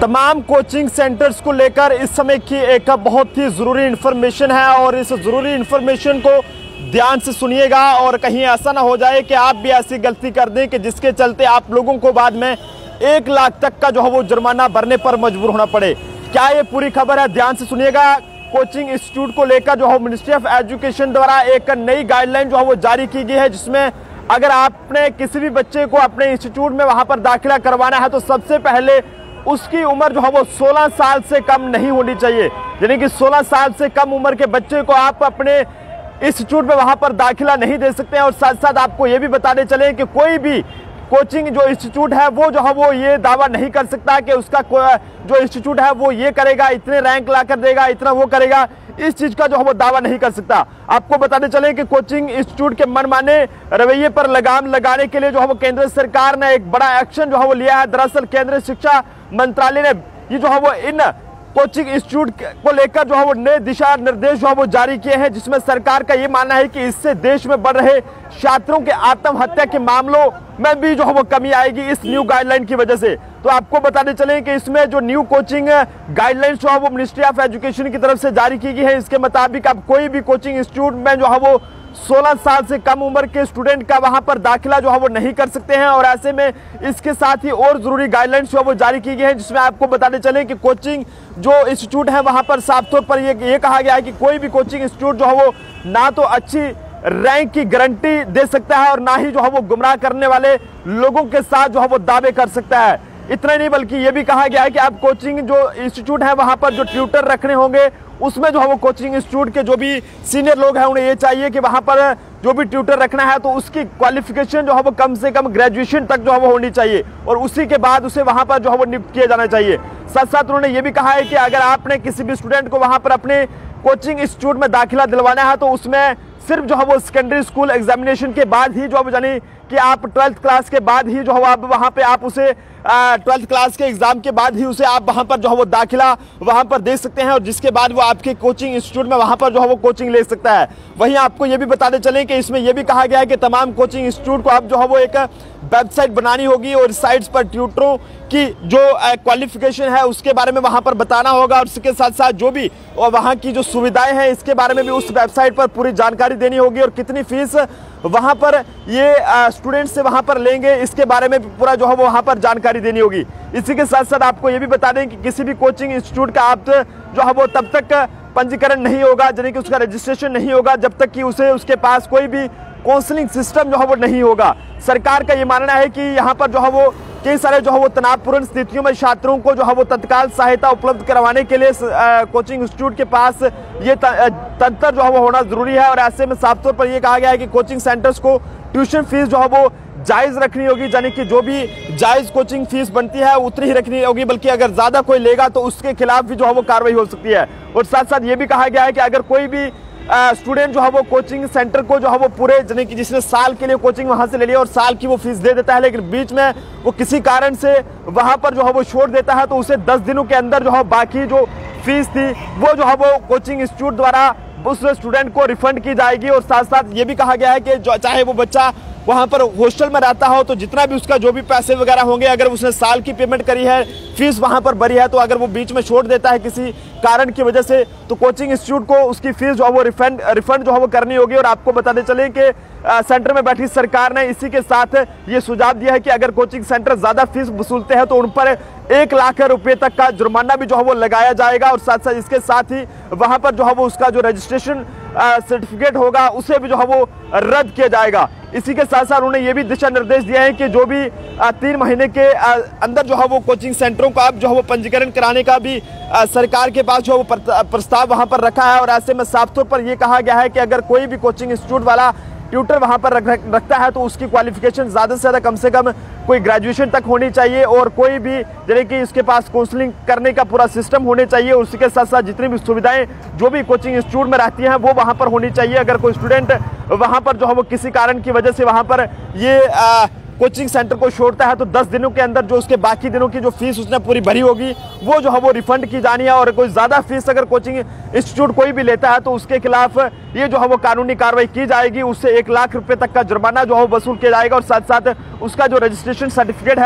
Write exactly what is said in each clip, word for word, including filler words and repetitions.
तमाम coaching centres को लेकर इस समय की एक बहुत ही ज़रूरी इन्फॉर्मेशन है और इस ज़रूरी इन्फॉर्मेशन को ध्यान से सुनिएगा और कहीं ऐसा ना हो जाए कि आप भी ऐसी गलती कर दें कि जिसके चलते आप लोगों को बाद में एक लाख तक का जो है वो जुर्माना भरने पर मजबूर होना पड़े। क्या ये पूरी खबर है? ध्यान से सुनिएगा। कोचिंग इंस्टीट्यूट को लेकर जो है मिनिस्ट्री ऑफ एजुकेशन द्वारा एक नई गाइडलाइन जो है वो जारी की गई है, जिसमें अगर आपने किसी भी बच्चे को अपने इंस्टीट्यूट में वहां पर दाखिला करवाना है तो सबसे पहले उसकी उम्र जो है वो सोलह साल से कम नहीं होनी चाहिए। यानी कि सोलह साल से कम उम्र के बच्चे को आप अपने इंस्टीट्यूट में वहां पर दाखिला नहीं दे सकते हैं। और साथ साथ आपको ये भी बताने चले कि कोई भी कोचिंग जो इंस्टीट्यूट है वो जो है वो ये दावा नहीं कर सकता कि उसका जो इंस्टीट्यूट है वो ये करेगा, इतने रैंक ला कर देगा, इतना वो करेगा, इस चीज का जो है वो दावा नहीं कर सकता। आपको बताने चले कि कोचिंग इंस्टीट्यूट के मनमाने रवैये पर लगाम लगाने के लिए जो है वो केंद्र सरकार ने एक बड़ा एक्शन जो है वो लिया है। दरअसल केंद्रीय शिक्षा मंत्रालय ने ये जो है वो इन कोचिंग इंस्टीट्यूट को लेकर जो है वो नए दिशा निर्देश जो है वो जारी किए हैं, जिसमें सरकार का ये मानना है कि इससे देश में बढ़ रहे छात्रों के आत्महत्या के मामलों में भी जो है वो कमी आएगी इस न्यू गाइडलाइन की वजह से। तो आपको बताने चले कि इसमें जो न्यू कोचिंग गाइडलाइंस जो है वो मिनिस्ट्री ऑफ एजुकेशन की तरफ से जारी की गई है। इसके मुताबिक अब कोई भी कोचिंग इंस्टीट्यूट में जो है वो सोलह साल से कम उम्र के स्टूडेंट का वहां पर दाखिला जो है वो नहीं कर सकते हैं। और ऐसे में इसके साथ ही और जरूरी गाइडलाइंस जो है वो जारी की गई है, जिसमें आपको बताने चले कि कोचिंग जो इंस्टीट्यूट है वहां पर साफ तौर पर ये, ये कहा गया है कि कोई भी कोचिंग इंस्टीट्यूट जो है वो ना तो अच्छी रैंक की गारंटी दे सकता है और ना ही जो है वो गुमराह करने वाले लोगों के साथ जो है वो दावे कर सकता है। इतना नहीं बल्कि ये भी कहा गया है कि आप कोचिंग जो इंस्टीट्यूट है वहां पर जो ट्यूटर रखने होंगे उसमें जो है वो कोचिंग इंस्टीट्यूट के जो भी सीनियर लोग हैं उन्हें ये चाहिए कि वहां पर जो भी ट्यूटर रखना है तो उसकी क्वालिफिकेशन जो है वो कम से कम ग्रेजुएशन तक जो है वो होनी चाहिए और उसी के बाद उसे वहां पर जो है वो नियुक्त किया जाना चाहिए। साथ साथ उन्होंने ये भी कहा है कि अगर आपने किसी भी स्टूडेंट को वहां पर अपने कोचिंग इंस्टीट्यूट में दाखिला दिलवाना है तो उसमें सिर्फ जो है वो सेकेंडरी स्कूल एग्जामिनेशन के बाद ही जो है यानी कि आप ट्वेल्थ क्लास के बाद ही जो है आप वहां पे आप उसे ट्वेल्थ क्लास के एग्जाम के बाद ही उसे आप वहां पर जो है वो दाखिला वहां पर दे सकते हैं और जिसके बाद वो आपके कोचिंग इंस्टीट्यूट में वहां पर जो है वो कोचिंग ले सकता है। वहीं आपको ये भी बताते चलें कि इसमें यह भी कहा गया है कि तमाम कोचिंग इंस्टीट्यूट को आप जो है वो एक वेबसाइट बनानी होगी और साइट्स पर ट्यूटरों की जो क्वालिफिकेशन है उसके बारे में वहां पर बताना होगा और इसके साथ साथ जो भी और वहां की जो सुविधाएं हैं इसके बारे में भी उस वेबसाइट पर पूरी जानकारी देनी होगी और कितनी फीस वहां पर ये स्टूडेंट्स से वहां पर लेंगे इसके बारे में पूरा जो है वो वहां पर जानकारी देनी होगी। इसी के साथ साथ आपको ये भी बता दें कि किसी भी कोचिंग इंस्टीट्यूट का आप जो है वो तब तक पंजीकरण नहीं होगा, यानी कि उसका रजिस्ट्रेशन नहीं होगा जब तक कि उसे उसके पास कोई भी काउंसलिंग सिस्टम जो है वो नहीं होगा। सरकार का ये मानना है कि यहाँ पर जो है वो कई सारे जो है वो तनावपूर्ण स्थितियों में छात्रों को जो है वो तत्काल सहायता उपलब्ध करवाने के लिए कोचिंग इंस्टीट्यूट के पास ये तंत्र जो है वो होना जरूरी है। और ऐसे में साफ तौर पर यह कहा गया है कि कोचिंग सेंटर्स को ट्यूशन फीस जो है वो जायज रखनी होगी, यानी कि जो भी जायज कोचिंग फीस बनती है उतनी ही रखनी होगी, बल्कि अगर ज्यादा कोई लेगा तो उसके खिलाफ भी जो है वो कार्रवाई हो सकती है। और साथ साथ ये भी कहा गया है कि अगर कोई भी स्टूडेंट जो है वो कोचिंग सेंटर को जो है वो पूरे यानी कि जिसने साल के लिए कोचिंग वहां से ले लिया और साल की वो फीस दे देता है लेकिन बीच में वो किसी कारण से वहां पर जो है वो छोड़ देता है तो उसे दस दिनों के अंदर जो है बाकी जो फीस थी वो जो है वो कोचिंग इंस्टीट्यूट द्वारा उस स्टूडेंट को रिफंड की जाएगी। और साथ साथ ये भी कहा गया है कि जो चाहे वो बच्चा वहां पर हॉस्टल में रहता हो तो जितना भी उसका जो भी पैसे वगैरह होंगे, अगर उसने साल की पेमेंट करी है, फीस वहां पर भरी है, तो अगर वो बीच में छोड़ देता है किसी कारण की वजह से तो कोचिंग इंस्टीट्यूट को उसकी फीस जो है वो रिफंड रिफंड जो है वो करनी होगी। और आपको बताते चले कि सेंटर में बैठी सरकार ने इसी के साथ ये सुझाव दिया है कि अगर कोचिंग सेंटर ज्यादा फीस वसूलते हैं तो उन पर एक लाख रुपए तक का जुर्माना भी जो है वो लगाया जाएगा। और साथ साथ इसके साथ ही वहां पर जो है वो उसका जो रजिस्ट्रेशन सर्टिफिकेट होगा उसे भी जो है वो रद्द किया जाएगा। इसी के साथ साथ उन्होंने ये भी दिशा निर्देश दिए हैं कि जो भी तीन महीने के अंदर जो है वो कोचिंग सेंटरों का अब जो है वो पंजीकरण कराने का भी सरकार के पास जो है वो प्रस्ताव वहां पर रखा है। और ऐसे में साफ तौर पर यह कहा गया है कि अगर कोई भी कोचिंग इंस्टीट्यूट वाला ट्यूटर वहां पर रख, रखता है तो उसकी क्वालिफिकेशन ज्यादा से ज्यादा कम से कम कोई ग्रेजुएशन तक होनी चाहिए और कोई भी यानी कि इसके पास काउंसलिंग करने का पूरा सिस्टम होने चाहिए। उसी के साथ साथ जितनी भी सुविधाएं जो भी कोचिंग इंस्टीट्यूट में रहती हैं वो वहां पर होनी चाहिए। अगर कोई स्टूडेंट वहां पर जो है वो किसी कारण की वजह से वहां पर ये आ, कोचिंग सेंटर को छोड़ता है तो दस दिनों के अंदर जो उसके बाकी दिनों की जो फीस उसने पूरी भरी होगी वो जो है वो रिफंड की जानी है। और कोई ज्यादा फीस अगर कोचिंग इंस्टीट्यूट कोई भी लेता है तो उसके खिलाफ ये जो है वो कानूनी कार्रवाई की जाएगी, उससे एक लाख रुपए तक का जुर्माना जो है वसूल किया जाएगा। और साथ साथ उसका जो रजिस्ट्रेशन सर्टिफिकेट है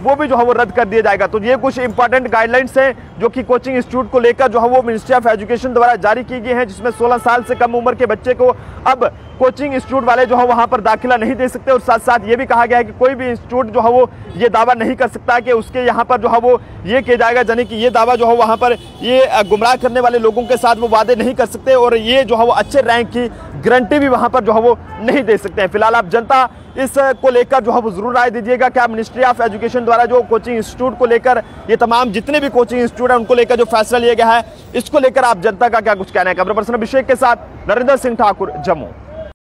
वो भी जो है वो रद्द कर दिया जाएगा। तो ये कुछ इंपॉर्टेंट गाइडलाइंस हैं जो कि कोचिंग इंस्टीट्यूट को लेकर जो है वो मिनिस्ट्री ऑफ एजुकेशन द्वारा जारी की गई हैं, जिसमें सोलह साल से कम उम्र के बच्चे को अब कोचिंग इंस्टीट्यूट वाले जो है वहां पर दाखिला नहीं दे सकते। और साथ साथ ये भी कहा गया है कि कोई भी इंस्टीट्यूट जो है वो ये दावा नहीं कर सकता कि उसके यहाँ पर जो है वो ये किया जाएगा, यानी कि ये दावा जो है वहां पर ये गुमराह करने वाले लोगों के साथ वो वादे नहीं कर सकते और ये जो है वो अच्छे रैंक की गारंटी भी वहां पर जो है वो नहीं दे सकते हैं। फिलहाल आप जनता इस को लेकर जो है वो जरूर राय दीजिएगा। क्या मिनिस्ट्री ऑफ एजुकेशन द्वारा जो कोचिंग इंस्टीट्यूट को लेकर ये तमाम जितने भी कोचिंग इंस्टीट्यूट है उनको लेकर जो फैसला लिया गया है, इसको लेकर आप जनता का क्या कुछ कहना है? कैमरा पर्सन अभिषेक के साथ नरेंद्र सिंह ठाकुर, जम्मू।